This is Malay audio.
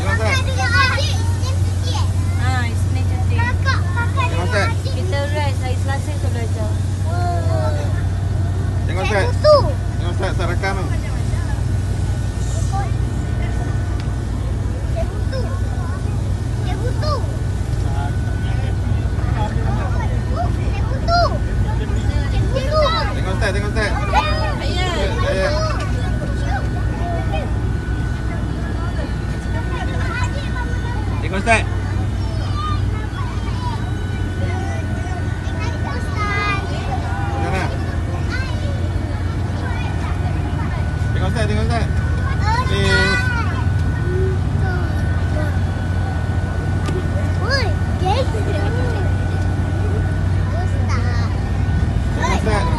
Tengok Ustaz. Isnin cuti. Tengok Ustaz. Kita rest hari Selasa tu belajar. Tengok Ustaz. Tengok Ustaz, Ustaz rekam tu. Tengok Ustaz, tengok Ustaz. Ayah. Tengok Ustaz. Mana? Tengok Ustaz, tengok Ustaz. Tengok Ustaz.